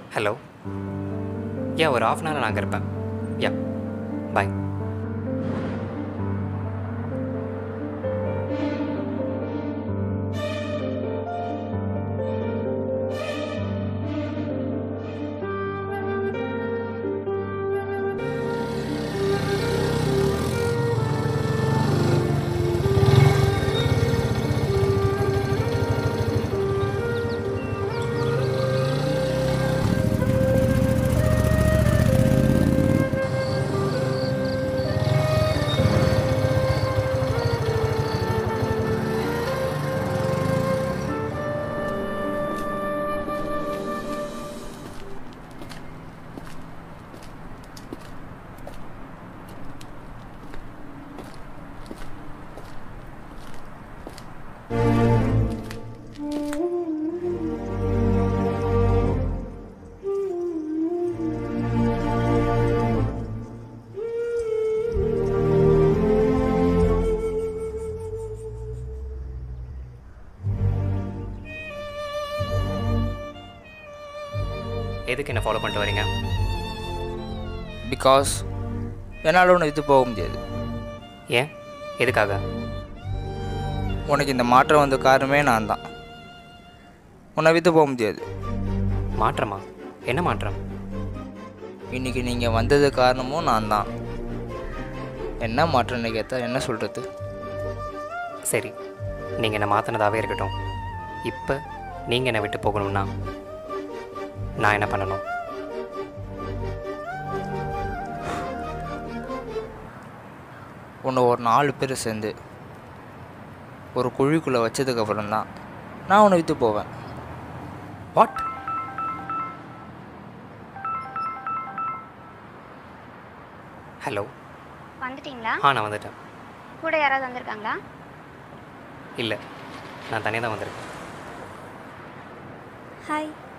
Hello. ஒரு of an hour நான் அங்கே இருப்பேன். பாய். எதுக்கு என்ன ஃபாலோ பண்ணிட்டு வரீங்க? பிகாஸ் என்னால் ஒன்று விட்டு போக முடியாது. ஏன்? எதுக்காக? உனக்கு இந்த மாற்றம் வந்த காரணமே நான் தான். உன்னை விட்டு போக முடியாது. மாற்றமா? என்ன மாற்றம்? இன்றைக்கி நீங்கள் வந்தது காரணமும் நான் தான். என்ன மாற்றம்னு கேட்டால் என்ன சொல்கிறது? சரி, நீங்கள் என்னை மாற்றினதாகவே இருக்கட்டும். இப்போ நீங்கள் என்னை விட்டு போகணும்னா நான் என்ன பண்ணணும்? உன்னை ஒரு 4 பேர் சேர்ந்து ஒரு குழிக்குள்ளே வச்சதுக்கப்புறம் தான் நான் உன்னை விட்டு போவேன். வாட்? ஹலோ. வந்துட்டீங்களா? நான் வந்துட்டேன். கூட யாராவது வந்திருக்காங்களா? இல்லை, நான் தனியாக தான் வந்திருக்கேன். ஹாய்.